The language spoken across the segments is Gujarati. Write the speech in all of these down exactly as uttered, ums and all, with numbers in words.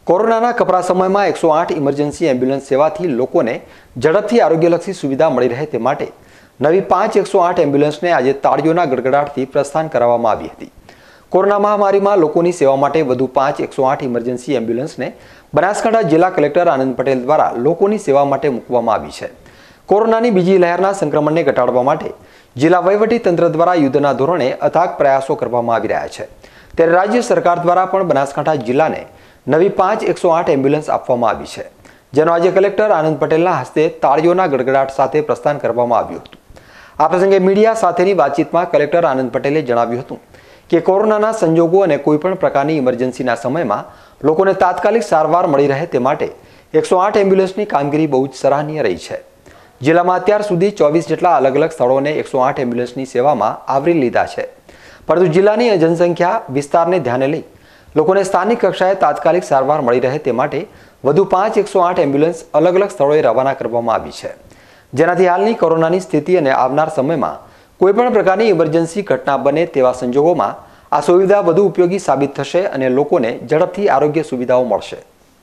કોરોનાના કપરા સમયમાં એકસો આઠ ઇમરજન્સી એમ્બ્યુલન્સ સેવાથી લોકોને ઝડપથી આરોગ્યલક્ષી સુવિધા મળી રહે તે માટે નવી પાંચ એકસો આઠ એમ્બ્યુલન્સને આજે તાળીઓના ગડગડાટથી પ્રસ્થાન કરાવવામાં આવી હતી। કોરોના મહામારીમાં લોકોની સેવા માટે વધુ પાંચ એકસો આઠ ઇમરજન્સી એમ્બ્યુલન્સને બનાસકાંઠા જિલ્લા કલેક્ટર આનંદ પટેલ દ્વારા લોકોની સેવા માટે મૂકવામાં આવી છે। કોરોનાની બીજી લહેરના સંક્રમણને ઘટાડવા માટે જિલ્લા વહીવટી તંત્ર દ્વારા યુદ્ધના ધોરણે અથાગ પ્રયાસો કરવામાં આવી રહ્યા છે। ત્યારે રાજ્ય સરકાર દ્વારા પણ બનાસકાંઠા જિલ્લાને નવી પાંચ એકસો આઠ એમ્બ્યુલન્સ આપવામાં આવી છે, જેનો આજે કલેક્ટર આનંદ પટેલના હસ્તે તાળીઓના ગડગડાટ સાથે પ્રસ્થાન કરવામાં આવ્યું હતું। આ પ્રસંગે મીડિયા સાથેની વાતચીતમાં કલેક્ટર આનંદ પટેલે જણાવ્યું હતું કે કોરોનાના સંજોગો અને કોઈપણ પ્રકારની ઇમરજન્સીના સમયમાં લોકોને તાત્કાલિક સારવાર મળી રહે તે માટે એકસો આઠ એમ્બ્યુલન્સની કામગીરી બહુ જ સરાહનીય રહી છે। જિલ્લામાં અત્યાર સુધી ચોવીસ જેટલા અલગ અલગ સ્થળોને એકસો આઠ એમ્બ્યુલન્સની સેવામાં આવરી લીધા છે, પરંતુ જિલ્લાની જનસંખ્યા વિસ્તારને ધ્યાને લઈ લોકોને સ્થાનિક કક્ષાએ તાત્કાલિક સારવાર મળી રહે તે માટે વધુ પાંચ એકસો આઠ એમ્બ્યુલન્સ અલગ અલગ સ્થળોએ રવાના કરવામાં આવી છે, જેનાથી હાલની કોરોનાની સ્થિતિ અને આવનાર સમયમાં કોઈપણ પ્રકારની ઇમરજન્સી ઘટના બને તેવા સંજોગોમાં આ સુવિધા વધુ ઉપયોગી સાબિત થશે અને લોકોને ઝડપથી આરોગ્ય સુવિધાઓ મળશે।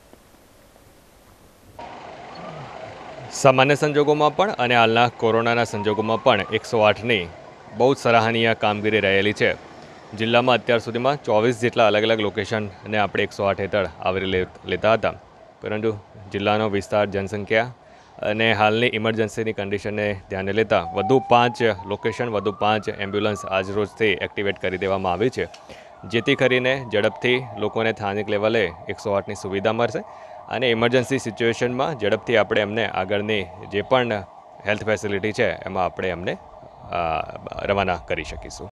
સામાન્ય સંજોગોમાં પણ અને હાલના કોરોનાના સંજોગોમાં પણ એકસો આઠની બહુ જ સરાહનીય કામગીરી રહેલી છે। જિલ્લામાં અત્યાર સુધીમાં ચોવીસ જેટલા અલગ અલગ લોકેશનને આપણે એકસો આઠ હેઠળ આવરી લેતા હતા, પરંતુ જિલ્લાનો વિસ્તાર, જનસંખ્યા અને હાલની ઇમરજન્સીની કન્ડિશનને ધ્યાને લેતા વધુ પાંચ લોકેશન, વધુ પાંચ એમ્બ્યુલન્સ આજરોજથી એક્ટિવેટ કરી દેવામાં આવી છે, જેથી કરીને ઝડપથી લોકોને સ્થાનિક લેવલે એકસો આઠની સુવિધા મળશે અને ઇમરજન્સી સિચ્યુએશનમાં ઝડપથી આપણે એમને આગળની જે પણ હેલ્થ ફેસિલિટી છે એમાં આપણે એમને રવાના કરી શકીશું।